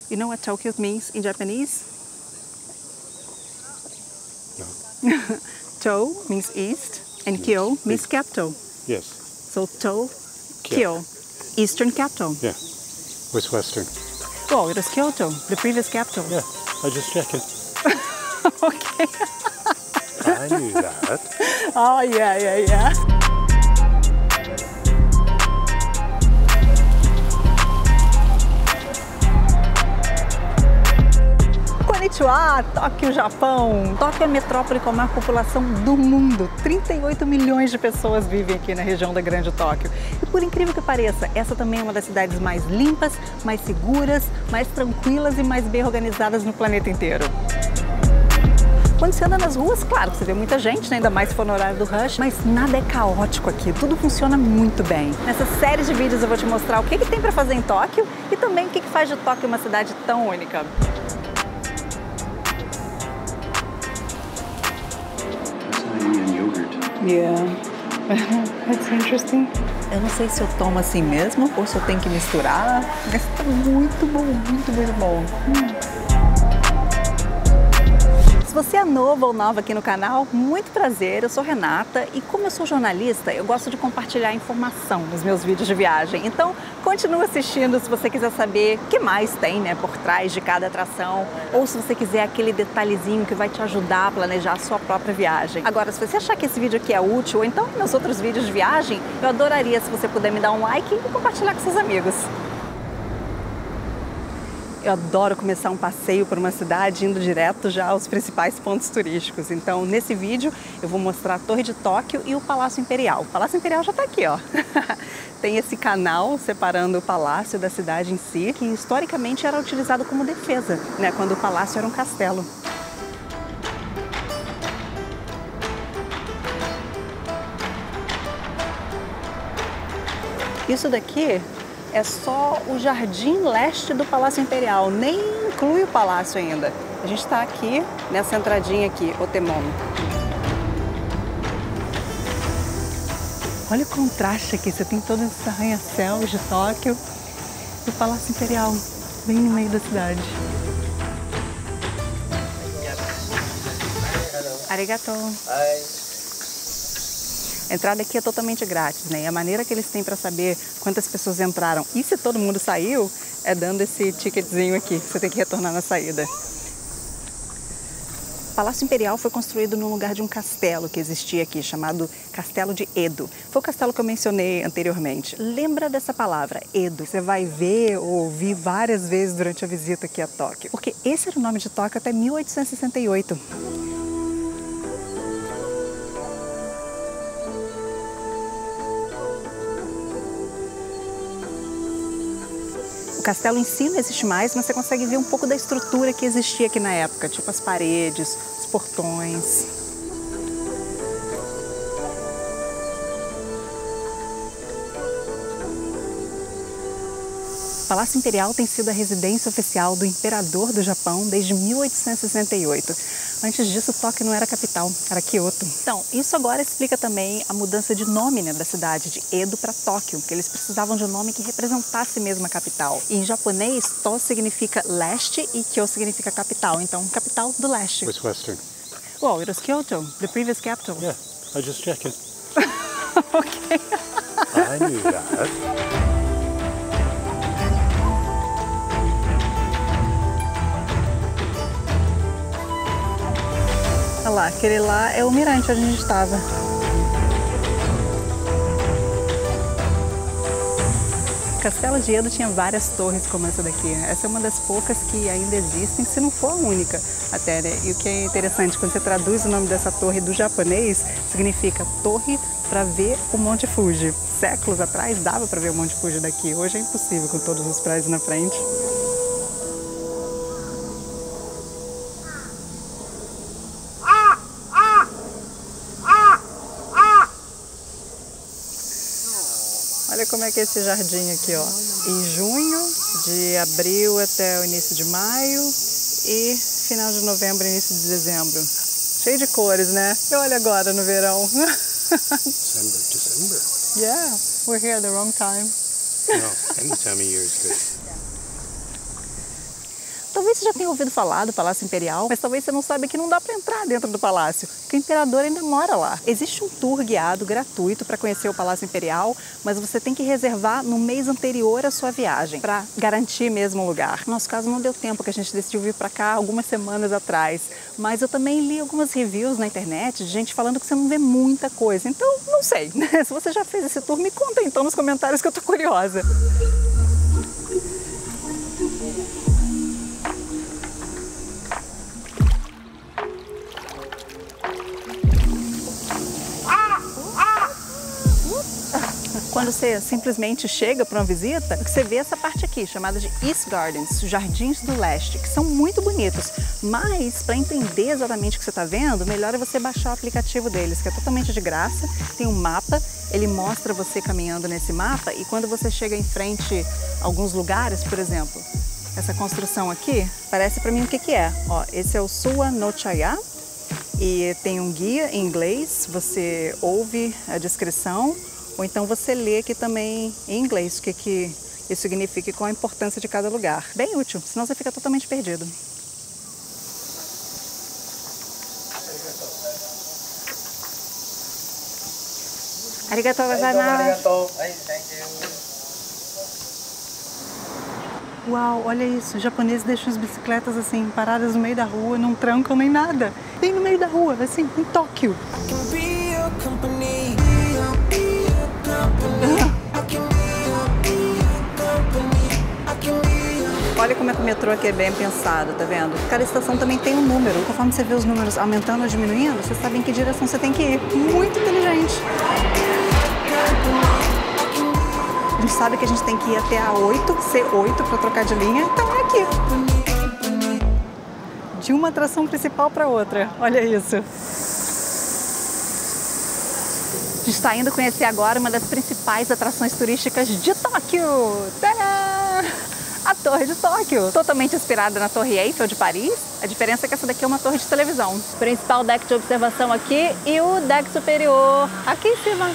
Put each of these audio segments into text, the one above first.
You know what Tokyo means in Japanese? No. To means east and Kyo means capital. Yes. So Tokyo, eastern capital. Yeah. What's western? Oh, it was Kyoto, the previous capital. Yeah, I just checking. Okay. I knew that. Oh, yeah. Konnichiwa, Tóquio, Japão. Tóquio é a metrópole com a maior população do mundo. 38 milhões de pessoas vivem aqui na região da Grande Tóquio. E por incrível que pareça, essa também é uma das cidades mais limpas, mais seguras, mais tranquilas e mais bem organizadas no planeta inteiro. Quando você anda nas ruas, claro, você vê muita gente, né? Ainda mais se for no horário do rush, mas nada é caótico aqui, tudo funciona muito bem. Nessa série de vídeos eu vou te mostrar o que tem para fazer em Tóquio e também o que faz de Tóquio uma cidade tão única. Yeah, that's interesting. Eu não sei se eu tomo assim mesmo ou se eu tenho que misturar, mas tá muito bom, muito bom. Se você é novo ou nova aqui no canal, muito prazer, eu sou Renata e como eu sou jornalista, eu gosto de compartilhar informação nos meus vídeos de viagem. Então, continua assistindo se você quiser saber o que mais tem, né, por trás de cada atração ou se você quiser aquele detalhezinho que vai te ajudar a planejar a sua própria viagem. Agora, se você achar que esse vídeo aqui é útil ou então meus outros vídeos de viagem, eu adoraria se você puder me dar um like e compartilhar com seus amigos. Eu adoro começar um passeio por uma cidade indo direto já aos principais pontos turísticos. Então, nesse vídeo, eu vou mostrar a Torre de Tóquio e o Palácio Imperial. O Palácio Imperial já está aqui, ó. Tem esse canal separando o palácio da cidade em si, que historicamente era utilizado como defesa, né, quando o palácio era um castelo. Isso daqui é só o jardim leste do Palácio Imperial, nem inclui o palácio ainda. A gente está aqui, nessa entradinha aqui, Otemon. Olha o contraste aqui, você tem todos esses arranha-céus de Tóquio e o Palácio Imperial, bem no meio da cidade. Arigato. A entrada aqui é totalmente grátis, né? E a maneira que eles têm para saber quantas pessoas entraram e se todo mundo saiu é dando esse ticketzinho aqui, que você tem que retornar na saída. O Palácio Imperial foi construído no lugar de um castelo que existia aqui, chamado Castelo de Edo. Foi o castelo que eu mencionei anteriormente. Lembra dessa palavra, Edo? Você vai ver ou ouvir várias vezes durante a visita aqui a Tóquio. Porque esse era o nome de Tóquio até 1868. O castelo em si não existe mais, mas você consegue ver um pouco da estrutura que existia aqui na época, tipo as paredes, os portões. O Palácio Imperial tem sido a residência oficial do Imperador do Japão desde 1868. Antes disso, Tóquio não era capital, era Kyoto. Então, isso agora explica também a mudança de nome, né, da cidade, de Edo para Tóquio, que eles precisavam de um nome que representasse mesmo a capital. E em japonês, To significa leste e Kyo significa capital, então capital do leste. What's western? Well, it was Kyoto, the previous capital. Yeah, I just checking. Okay. I knew that. Olha lá, aquele lá é o mirante onde a gente estava. O Castelo de Edo tinha várias torres como essa daqui. Essa é uma das poucas que ainda existem, se não for a única até, né? E o que é interessante, quando você traduz o nome dessa torre do japonês, significa torre para ver o Monte Fuji. Séculos atrás dava para ver o Monte Fuji daqui, hoje é impossível com todos os prédios na frente. Olha como é que é esse jardim aqui, ó. Em junho, de abril até o início de maio e final de novembro, início de dezembro. Cheio de cores, né? E olha agora no verão. December. Yeah, we're here at the wrong time. No, any time of year is good. Talvez você já tenha ouvido falar do Palácio Imperial, mas talvez você não saiba que não dá para entrar dentro do palácio, que o imperador ainda mora lá. Existe um tour guiado gratuito para conhecer o Palácio Imperial, mas você tem que reservar no mês anterior à sua viagem, para garantir mesmo o lugar. No nosso caso não deu tempo, que a gente decidiu vir para cá algumas semanas atrás, mas eu também li algumas reviews na internet de gente falando que você não vê muita coisa, então não sei, né? Se você já fez esse tour, me conta então nos comentários que eu tô curiosa. Quando você simplesmente chega para uma visita, você vê essa parte aqui, chamada de East Gardens, Jardins do Leste, que são muito bonitos. Mas, para entender exatamente o que você está vendo, melhor é você baixar o aplicativo deles, que é totalmente de graça. Tem um mapa, ele mostra você caminhando nesse mapa, e quando você chega em frente a alguns lugares, por exemplo, essa construção aqui, parece para mim o que que é. Ó, esse é o Sua no Chaya, e tem um guia em inglês, você ouve a descrição, ou então você lê aqui também em inglês o que isso significa e qual a importância de cada lugar. Bem útil, senão você fica totalmente perdido. Arigatou gozaimasu. Uau, olha isso, os japoneses deixam as bicicletas assim, paradas no meio da rua, não trancam nem nada. Bem no meio da rua, assim, em Tóquio. Olha como é que o metrô aqui é bem pensado, tá vendo? Cada estação também tem um número. Conforme você vê os números aumentando ou diminuindo, você sabe em que direção você tem que ir. Muito inteligente. A gente sabe que a gente tem que ir até a 8, C8, para trocar de linha, então é aqui. De uma atração principal para outra. Olha isso. A gente está indo conhecer agora uma das principais atrações turísticas de Tóquio. Tadá! A Torre de Tóquio. Totalmente inspirada na Torre Eiffel de Paris. A diferença é que essa daqui é uma torre de televisão. Principal deck de observação aqui e o deck superior aqui em cima.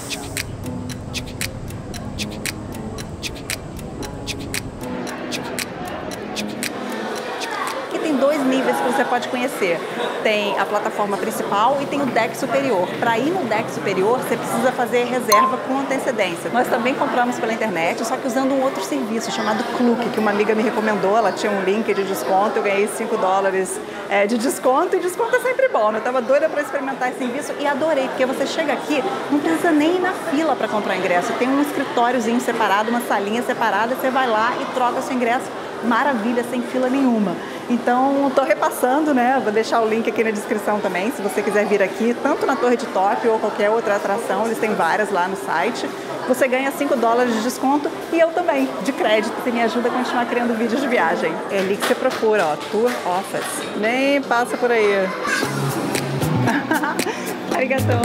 Tem dois níveis que você pode conhecer. Tem a plataforma principal e tem o deck superior. Para ir no deck superior, você precisa fazer reserva com antecedência. Nós também compramos pela internet, só que usando um outro serviço chamado Klook, que uma amiga me recomendou. Ela tinha um link de desconto, eu ganhei $5 de desconto, e desconto é sempre bom, né? Eu tava doida para experimentar esse serviço e adorei, porque você chega aqui, não precisa nem ir na fila para comprar ingresso. Tem um escritóriozinho separado, uma salinha separada, você vai lá e troca o seu ingresso. Maravilha, sem fila nenhuma. Então, estou repassando, né? Vou deixar o link aqui na descrição também, se você quiser vir aqui, tanto na Torre de Tóquio ou qualquer outra atração, eles têm várias lá no site. Você ganha $5 de desconto e eu também, de crédito, que me ajuda a continuar criando vídeos de viagem. É ali que você procura, ó, Tour Office. Nem passa por aí. Arigatou.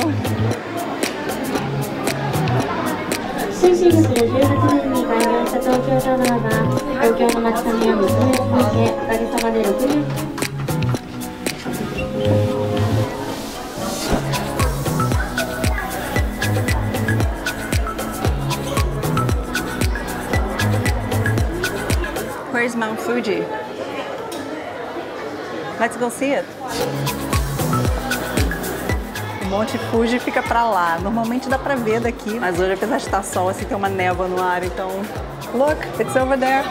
推進力で18分に開業した東京タワーが東京の街並みを見つめ続け、おかげさまで60 Where's Mount Fuji? Let's go see it. O Monte Fuji fica pra lá. Normalmente dá pra ver daqui, mas hoje, apesar de estar sol, assim, tem uma névoa no ar, então... Look, it's over there.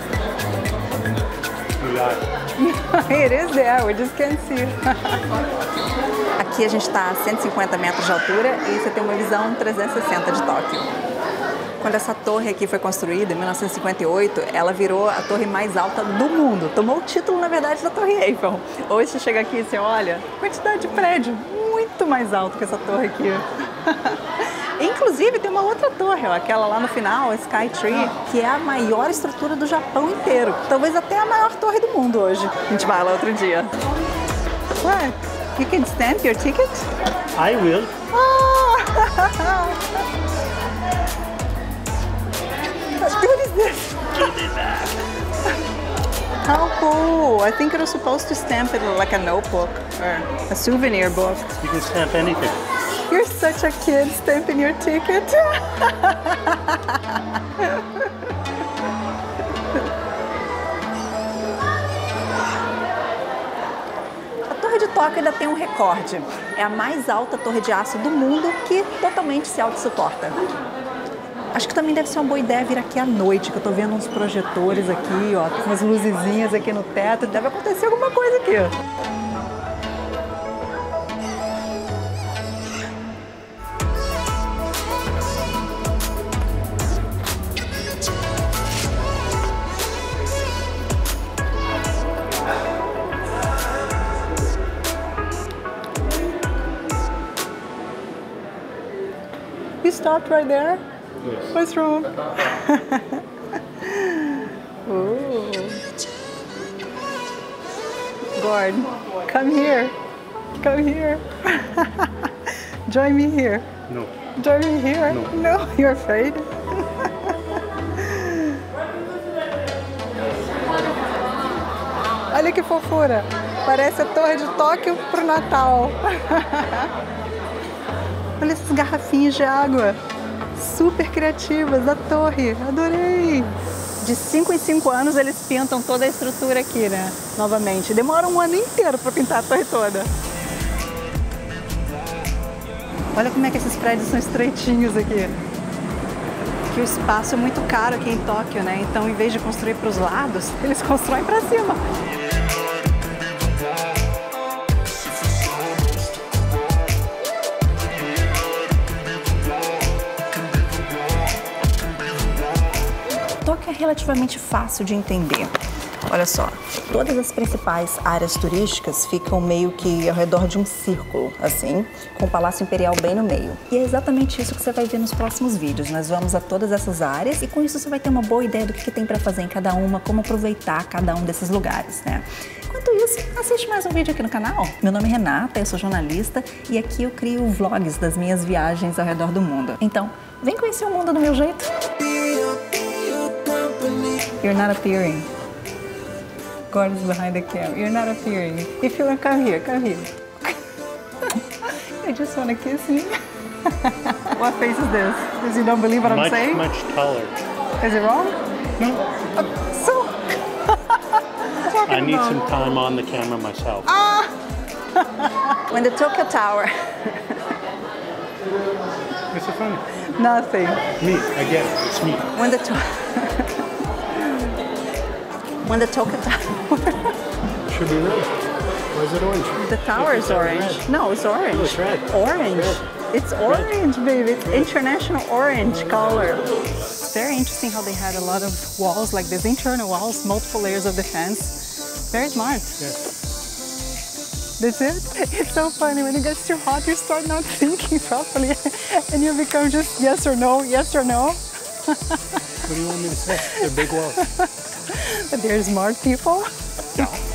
It is there, we just can't see. Aqui a gente está a 150 metros de altura e você tem uma visão 360 de Tóquio. Quando essa torre aqui foi construída, em 1958, ela virou a torre mais alta do mundo. Tomou o título, na verdade, da Torre Eiffel. Hoje você chega aqui e você olha, quantidade de prédio muito mais alto que essa torre aqui. Inclusive tem uma outra torre, ó, aquela lá no final, a Skytree, que é a maior estrutura do Japão inteiro. Talvez até a maior torre do mundo hoje. A gente vai lá outro dia. What? You can stamp your ticket? I will. What is this? How cool! I think it was supposed to stamp it like a notebook or a souvenir book. You can stamp anything. You're such a kid stamping your ticket. Tóquio ainda tem um recorde. É a mais alta torre de aço do mundo que totalmente se auto-suporta. Acho que também deve ser uma boa ideia vir aqui à noite, que eu tô vendo uns projetores aqui, ó, com umas luzezinhas aqui no teto. Deve acontecer alguma coisa aqui. You stopped right there? Yes. What's wrong? Ooh. Gord, come here. Come here. Join me here. No. Join me here. No. No, you're afraid? Olha que fofura. Parece a Torre de Tóquio pro Natal. Olha essas garrafinhas de água. Super criativas da torre. Adorei. De 5 em 5 anos eles pintam toda a estrutura aqui, né? Novamente. Demora um ano inteiro para pintar a torre toda. Olha como é que esses prédios são estreitinhos aqui. Que o espaço é muito caro aqui em Tóquio, né? Então, em vez de construir para os lados, eles constroem para cima. Tóquio é relativamente fácil de entender. Olha só, todas as principais áreas turísticas ficam meio que ao redor de um círculo, assim, com o Palácio Imperial bem no meio. E é exatamente isso que você vai ver nos próximos vídeos. Nós vamos a todas essas áreas e com isso você vai ter uma boa ideia do que tem para fazer em cada uma, como aproveitar cada um desses lugares, né? Enquanto isso, assiste mais um vídeo aqui no canal. Meu nome é Renata, eu sou jornalista e aqui eu crio vlogs das minhas viagens ao redor do mundo. Então, vem conhecer o mundo do meu jeito. You're not appearing. God is behind the camera. You're not appearing. If you want, come here, come here. You just want to kiss me? What face is this? Because you don't believe what I'm saying? Much taller. Is it wrong? No. So, I need some time on the camera myself. when the Tokyo Tower. What's so funny? Nothing. Me, I get it. It's me. When the Tokyo Tower. Should be red. Why is it orange? The tower is orange. Red. No, it's orange. No, it's red. Orange. It's orange, baby. It's international orange color. Very interesting how they had a lot of walls like this, internal walls, multiple layers of defense. Very smart. Yes. That's it? It's so funny. When it gets too hot, you start not thinking properly and you become just yes or no, yes or no. What do you want me to say? They're big walls. But they're smart people. No.